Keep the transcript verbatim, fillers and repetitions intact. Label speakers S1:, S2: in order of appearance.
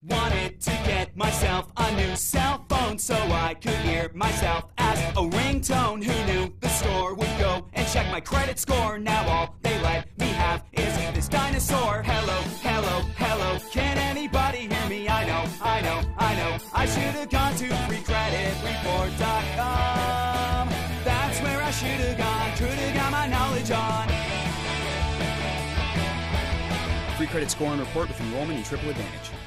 S1: Wanted to get myself a new cell phone so I could hear myself as a ringtone. Who knew the store would go and check my credit score? Now all they let me have is this dinosaur. Hello, hello, hello, can anybody hear me? I know, I know, I know, I should have gone to free credit report dot com. That's where I should have gone, could have got my knowledge on.
S2: Free credit score and report with enrollment in Triple Advantage.